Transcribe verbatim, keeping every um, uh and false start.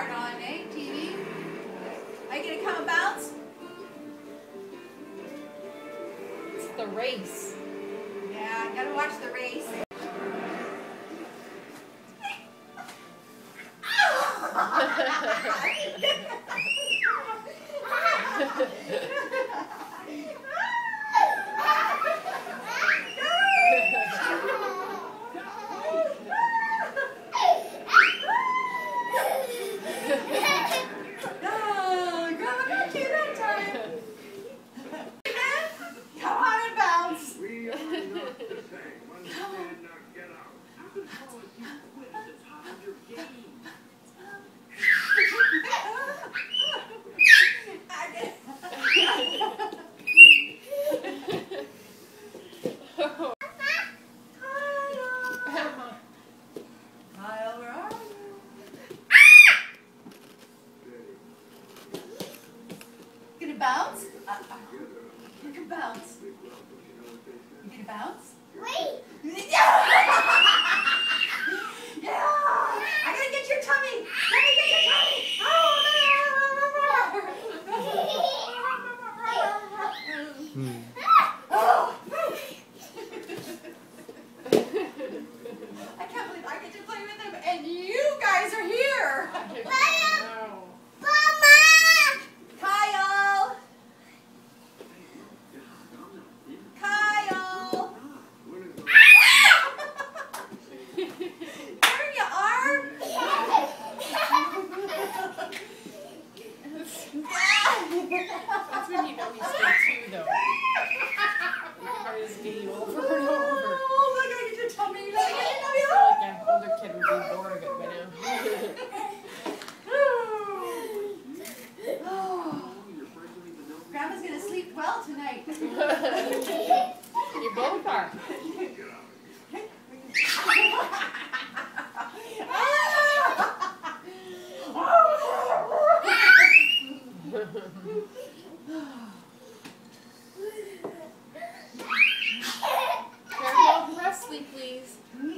part on, eh? T V? Are you gonna come and bounce? It's the race. Yeah, I gotta watch the race. Bounce? Uh, uh, you can bounce. You gonna bounce? Wait! Yeah! I gotta get your tummy! Let me get your tummy! Oh! I can't believe I get to play with him and you guys are here! That's when you know he's still two, though. Or his game over and over. Oh, I gotta get your tummy. I gotta get your tummy. I feel like an older kid would be bored of it by now. Oh. Grandma's gonna sleep well tonight. You both are. Careful, restly, please.